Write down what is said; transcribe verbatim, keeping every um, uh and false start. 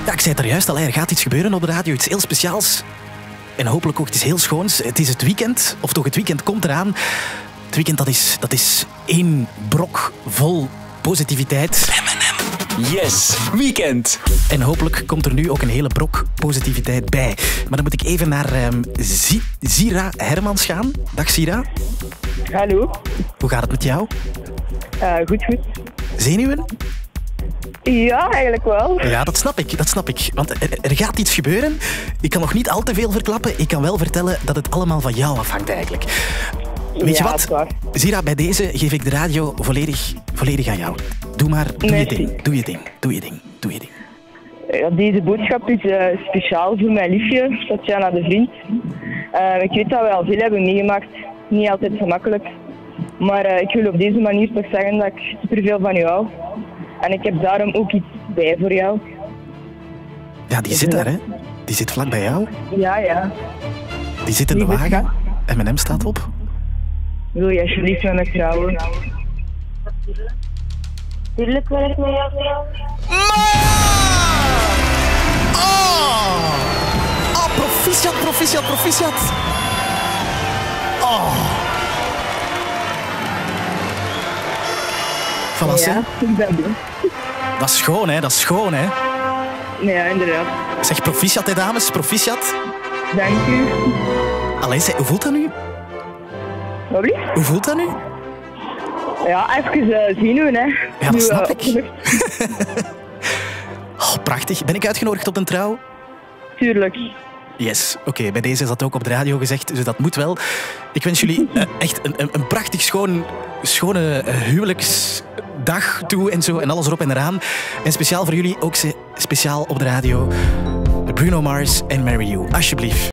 Ja, ik zei het er juist al, er gaat iets gebeuren op de radio, iets heel speciaals. En hopelijk ook iets heel schoons. Het is het weekend, of toch het weekend komt eraan. Het weekend dat is, dat is één brok vol positiviteit. M en M. Yes, weekend. En hopelijk komt er nu ook een hele brok positiviteit bij. Maar dan moet ik even naar um, Zira Hermans gaan. Dag Zira. Hallo. Hoe gaat het met jou? Uh, goed, goed. Zenuwen? Ja, eigenlijk wel. Ja, dat snap ik, dat snap ik. Want er, er gaat iets gebeuren. Ik kan nog niet al te veel verklappen. Ik kan wel vertellen dat het allemaal van jou afhangt eigenlijk. Weet ja, je wat? Zira, bij deze geef ik de radio volledig, volledig aan jou. Doe maar, doe Merci. je ding, doe je ding, doe je ding, doe je ding. Ja, deze boodschap is uh, speciaal voor mijn liefje, Tatjana de Vriend. Uh, ik weet dat we al veel hebben meegemaakt. Niet altijd gemakkelijk. Maar uh, ik wil op deze manier toch zeggen dat ik superveel van jou hou. En ik heb daarom ook iets bij voor jou. Ja, die zit daar, hè? Die zit vlak bij jou. Ja, ja. Die zit in de wagen. M en M staat op. Wil je alsjeblieft met me trouwen? Tuurlijk wil ik met jou trouwen. Oh! Oh, proficiat, proficiat, proficiat. Oh. Voilà, Ja, ik ben blij. dat is schoon, hè? Dat is schoon, hè? Ja, inderdaad. Zeg proficiat, hè, dames? Proficiat. Dank u. Allee, zeg, hoe voelt dat nu? Wat lief? Hoe voelt dat nu? Ja, even uh, zien doen, hè. Ja, dat Nu, snap uh, ik. Oh, prachtig. Ben ik uitgenodigd op een trouw? Tuurlijk. Yes, oké. Okay, bij deze is dat ook op de radio gezegd, dus dat moet wel. Ik wens jullie uh, echt een, een, een prachtig schoon, schone uh, huwelijksdag toe en zo. En alles erop en eraan. En speciaal voor jullie, ook speciaal op de radio, Bruno Mars en Marry You. Alsjeblieft.